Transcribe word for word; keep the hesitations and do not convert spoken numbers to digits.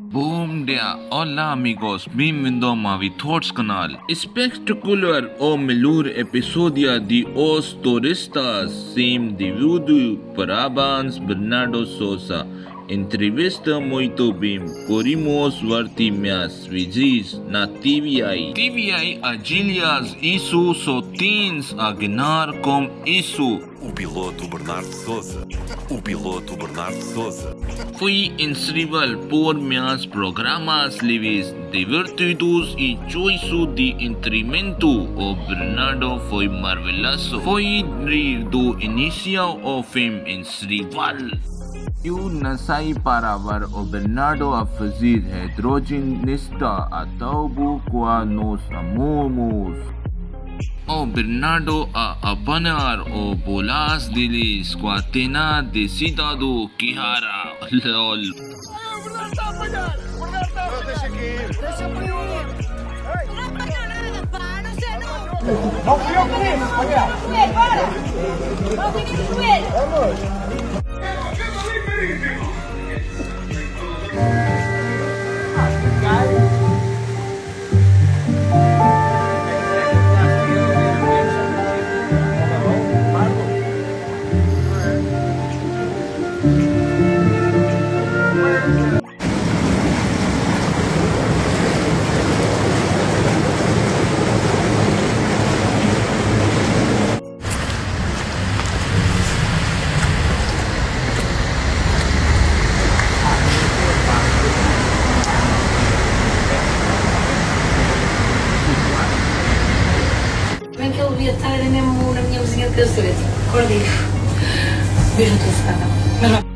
Bom dia, olá amigos, bem-vindo ao meu Thoughts canal. Espetacular, o melhor episódio de Os Turistas, sem dúvida, Parabéns, Bernardo Sousa. Entrevista muito bem, Queremos, mais, vezes, na T V I. T V I, agiliza, isso, só tens a ganhar com isso. O piloto Bernardo Sousa. O piloto Bernardo Sousa. Foi incrível por meus programas livres, divertidos e choiço de entretenimento. O Bernardo foi maravilhoso. Foi do início ao fim incrível. Eu nasci para ver o Bernardo a fazer hidrogenista a tubo que nos amamos. O Bernardo a abanar o bolas deles com a tena decidido que hará. Lol. O Bernardo está a apanhar! O Bernardo está a apanhar! Deixa aqui ir! Deixa para eu ir! Não apanhou nada, pá! Não sei não! Não fui eu que disse! Bora! Bora! Não fiquem no joelho! Vamos! Bem que ele devia estar mesmo na minha vizinha de cabeceira. Acorda e... Beijo no telefone. Mas vai.